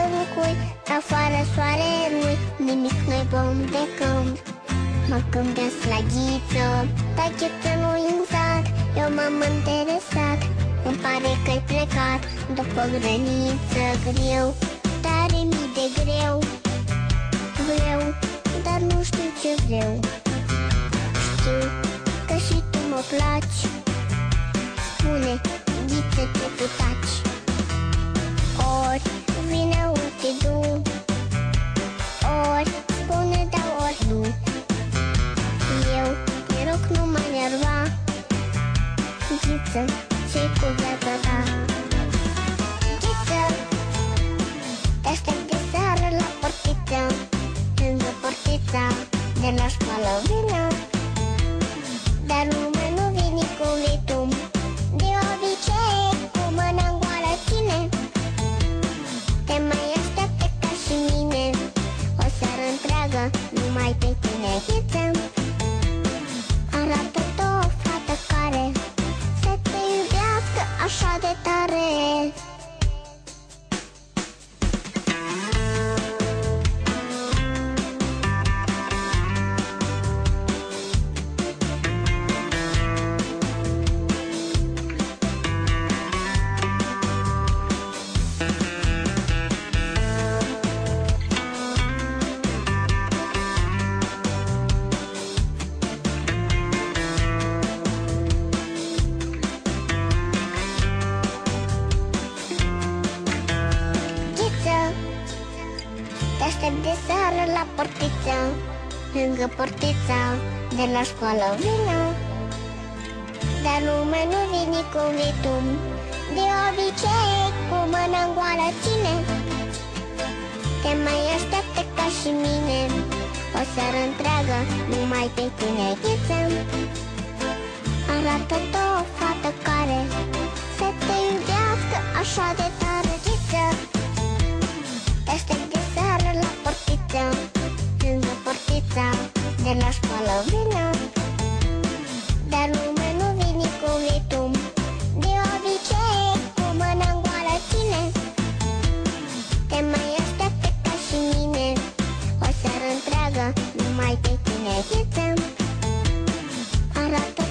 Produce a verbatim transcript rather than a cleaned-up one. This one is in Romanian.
încui, afară soare nu-i, nimic nu-i bun de când. Mă gândesc la Ghiță, dar Ghiță nu-i în sat. Eu m-am interesat, îmi pare că-i plecat după grăniță greu, tare mi de greu. Vreau, dar nu știu ce vreau. Știu că și tu mă placi. Spune, Ghiță, ce tu taci. Ori vine, ori te du, ori spune da, ori nu. Eu te rog, nu mă enerva, Ghiță, ce-i cu viața ta? Ghiță, te aștept de seară la portiță, lângă portița de la școală vină. Dar lumea nu vine cu vitum, de obicei cu mâna în goală ține. Te mai așteaptă ca și mine, o seară întreagă numai pe tine, Ghiță. Arată-te o fată care să te iubească așa de tare. Te aștept de seară la portiță, lângă portița de la școală vină. Dar lumea nu vine cu vitum, de obicei cu mâna în goală ține. Te mai așteaptă ca și mine, o seară întreagă numai pe tine, Ghiță. Arată-te o fată care să te iubească așa de tare, Ghiță. Te aștept de seară la portiță, lângă portița de la școală vină. Dar lumea nu vine cu vitum, de obicei cu mâna în goală ține. Te mai așteaptă ca și mine, o seară întreagă numai pe tine, Ghiță. Arată